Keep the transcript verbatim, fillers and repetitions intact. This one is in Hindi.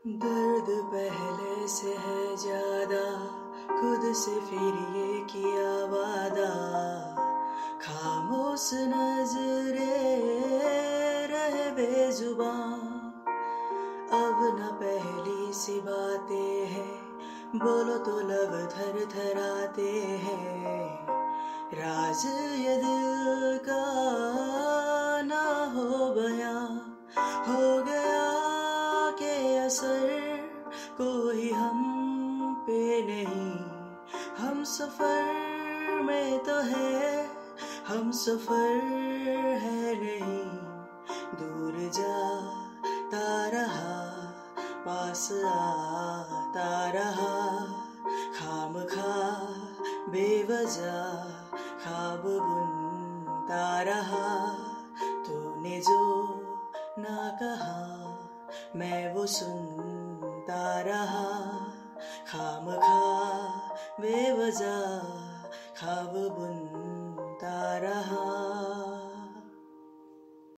दर्द पहले से है ज्यादा, खुद से फिर ये किया वादा। खामोश नजरे रहे बेजुबां, अब न पहली सी बातें हैं, बोलो तो लब थर थराते हैं। राज ये दिल का ना हो बयां, हो गया के असर कोई हम पे नहीं। हम सफर में तो है, हम सफर है नहीं। दूर जाता रहा, पास आता रहा। खामखा बेवजह ख्वाब बुनता रहा। तूने जो ना कहा मैं वो सुनता रहा। खामखा बेवजह ख्वाब बुनता रहा।